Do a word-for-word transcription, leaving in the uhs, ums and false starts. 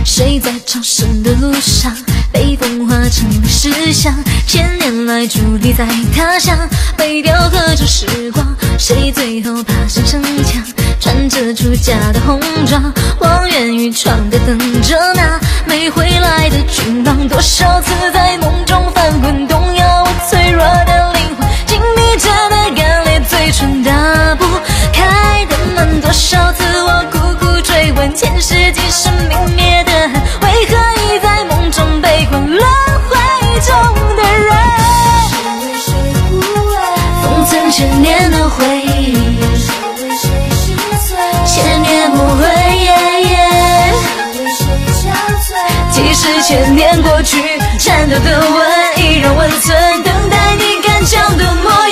谁在朝圣的路上被风化成了石像？千年来伫立在他乡，被雕刻着时光。谁最后爬上城墙，穿着出嫁的红装，望眼欲穿的等着那没回来的君王。多少次在梦中翻滚，动摇我脆弱的灵魂，紧闭着的干裂嘴唇打不开的门。多少次我苦苦追问，前世今生泯灭的恨，为何已在梦中被困轮回中的人？封存千年的回忆，千年不会耶耶。即使千年过去，颤抖的吻依然温存，等待你刚强的梦。